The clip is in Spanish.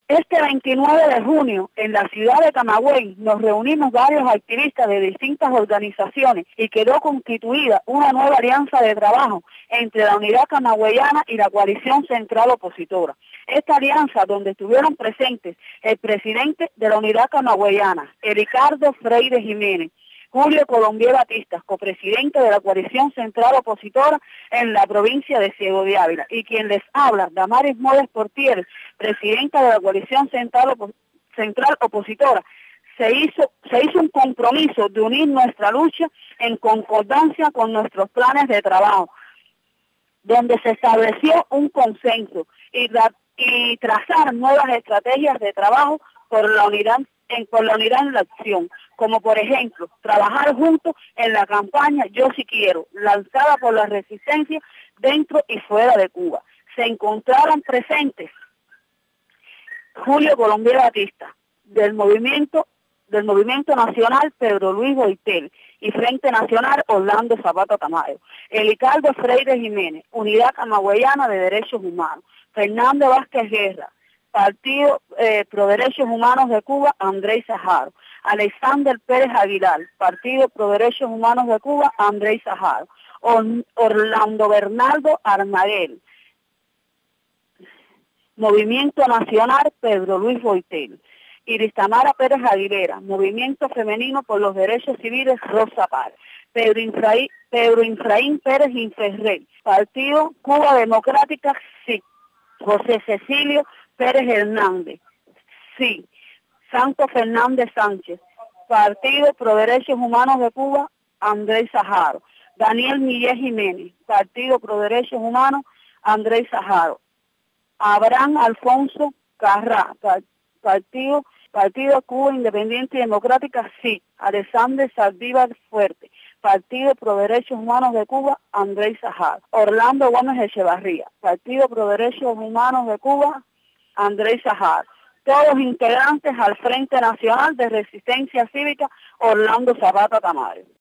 Este 29 de junio, en la ciudad de Camagüey, nos reunimos varios activistas de distintas organizaciones y quedó constituida una nueva alianza de trabajo entre la Unidad Camagüeyana y la Coalición Central Opositora. Esta alianza, donde estuvieron presentes el presidente de la Unidad Camagüeyana, Ricardo Freire Jiménez, Julio Colombier Batista, copresidente de la Coalición Central Opositora en la provincia de Ciego de Ávila, y quien les habla, Damaris Modes Portier, presidenta de la Coalición Central Opositora, se hizo un compromiso de unir nuestra lucha en concordancia con nuestros planes de trabajo, donde se estableció un consenso y trazar nuevas estrategias de trabajo por la unidad en la acción, como por ejemplo, trabajar juntos en la campaña Yo Sí Quiero, lanzada por la resistencia dentro y fuera de Cuba. Se encontraron presentes Julio Colombier Batista, del Movimiento Nacional Pedro Luis Boitel y Frente Nacional Orlando Zapata Tamayo, Ricardo Freire Jiménez, Unidad Camagüeyana de Derechos Humanos, Fernando Vázquez Guerra, Partido Pro Derechos Humanos de Cuba, Andrés Saharo, Alexander Pérez Aguilar, Partido Pro Derechos Humanos de Cuba, Andrés Saharo, Orlando Bernardo Armaguel, Movimiento Nacional Pedro Luis Boitel, Iristamara Pérez Aguilera, Movimiento Femenino por los Derechos Civiles Rosa Paz, Pedro Infraín Pérez Inferrey, Partido Cuba Democrática, sí, José Cecilio Pérez Hernández, sí, Santo Fernández Sánchez, Partido Pro Derechos Humanos de Cuba, Andrés Saharo, Daniel Miguel Jiménez, Partido Pro Derechos Humanos, Andrés Saharo, Abraham Alfonso Carrá, Partido Cuba Independiente y Democrática, sí, Alexander Saldívar Fuerte, Partido Pro Derechos Humanos de Cuba, Andrés Saharo, Orlando Gómez Echevarría, Partido Pro Derechos Humanos de Cuba, Andrés Saharo, todos integrantes al Frente Nacional de Resistencia Cívica, Orlando Zapata Tamayo.